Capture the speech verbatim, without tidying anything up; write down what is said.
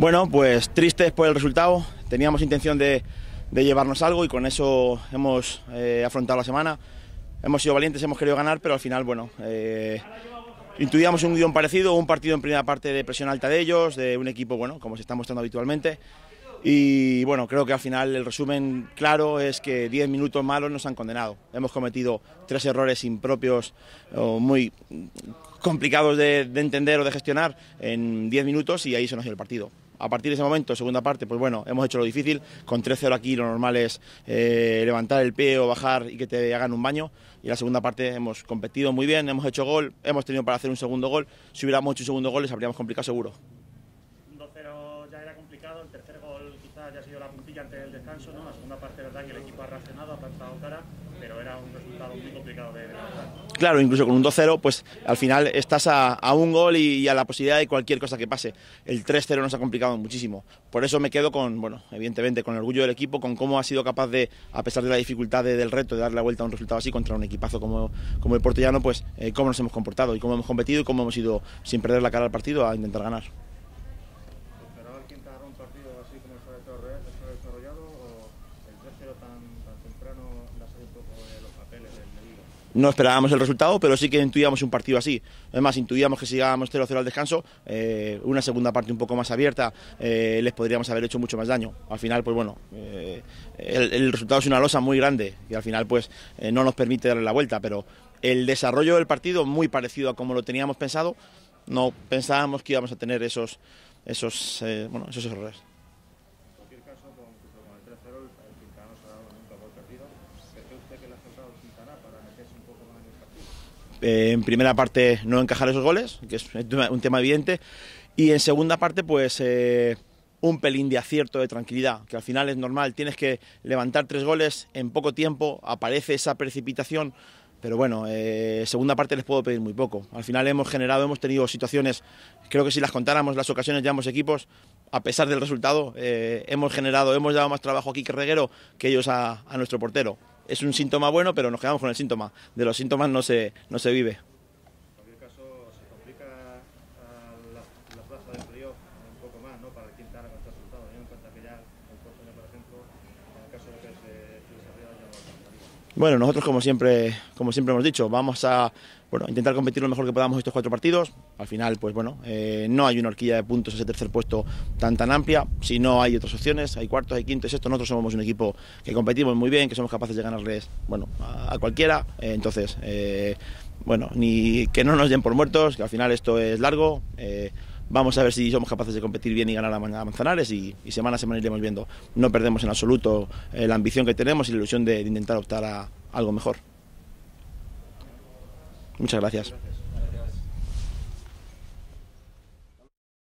Bueno, pues tristes por el resultado, teníamos intención de, de llevarnos algo y con eso hemos eh, afrontado la semana. Hemos sido valientes, hemos querido ganar, pero al final, bueno, eh, intuíamos un guión parecido, un partido en primera parte de presión alta de ellos, de un equipo, bueno, como se está mostrando habitualmente. Y bueno, creo que al final el resumen claro es que diez minutos malos nos han condenado. Hemos cometido tres errores impropios o muy complicados de, de entender o de gestionar en diez minutos y ahí se nos dio el partido. A partir de ese momento, segunda parte, pues bueno, hemos hecho lo difícil. Con tres cero aquí lo normal es eh, levantar el pie o bajar y que te hagan un baño. Y la segunda parte hemos competido muy bien, hemos hecho gol, hemos tenido para hacer un segundo gol. Si hubiéramos hecho un segundo gol les habríamos complicado seguro. Un dos cero ya era complicado, el tercer gol quizás ya ha sido la puntilla antes del descanso, ¿no? La segunda parte, verdad que el equipo ha reaccionado, ha plantado cara, pero era un resultado muy complicado de levantar. Claro, incluso con un dos cero, pues al final estás a, a un gol y, y a la posibilidad de cualquier cosa que pase. El tres cero nos ha complicado muchísimo. Por eso me quedo con, bueno, evidentemente, con el orgullo del equipo, con cómo ha sido capaz de, a pesar de la dificultad de, del reto, de darle la vuelta a un resultado así contra un equipazo como, como el Portellano, pues eh, cómo nos hemos comportado y cómo hemos competido y cómo hemos ido sin perder la cara al partido a intentar ganar. ¿Esperaba el quinta un partido así como el desarrollado o el tres cero tan, tan temprano le ha salido un poco de los papeles del Liga? No esperábamos el resultado, pero sí que intuíamos un partido así. Además, intuíamos que si llegábamos cero cero al descanso, eh, una segunda parte un poco más abierta, eh, les podríamos haber hecho mucho más daño. Al final, pues bueno, eh, el, el resultado es una losa muy grande y al final pues eh, no nos permite darle la vuelta, pero el desarrollo del partido muy parecido a como lo teníamos pensado. No pensábamos que íbamos a tener esos, esos, eh, bueno, esos errores. En cualquier caso, con, con el tres cero el Quintana no se ha dado nunca por perdido. ¿Cree usted que le ha faltado el Quintana para meterse un poco más en el partido? Eh, en primera parte no encajar esos goles, que es un tema evidente, y en segunda parte pues eh, un pelín de acierto, de tranquilidad, que al final es normal, tienes que levantar tres goles en poco tiempo, aparece esa precipitación. Pero bueno, eh, segunda parte les puedo pedir muy poco. Al final hemos generado, hemos tenido situaciones, creo que si las contáramos las ocasiones de ambos equipos, a pesar del resultado, eh, hemos generado, hemos dado más trabajo aquí que Reguero que ellos a, a nuestro portero. Es un síntoma bueno, pero nos quedamos con el síntoma. De los síntomas no se, no se vive. En cualquier caso, se complica la, la plaza de playoff un poco más, ¿no? Para el Quintana con este resultado, teniendo en cuenta que ya el Portellano, por ejemplo, en el caso de que se desarrolle ya no alcanzaría. Bueno, nosotros como siempre, como siempre hemos dicho, vamos a bueno, intentar competir lo mejor que podamos estos cuatro partidos. Al final, pues bueno, eh, no hay una horquilla de puntos ese tercer puesto tan tan amplia. Si no hay otras opciones, hay cuartos, hay quintos, esto. Nosotros somos un equipo que competimos muy bien, que somos capaces de ganarles, bueno, a, a cualquiera. Eh, entonces, eh, bueno, ni que no nos den por muertos, que al final esto es largo. Eh, Vamos a ver si somos capaces de competir bien y ganar a Manzanares y, y semana a semana iremos viendo. No perdemos en absoluto eh, la ambición que tenemos y la ilusión de, de intentar optar a algo mejor. Muchas gracias.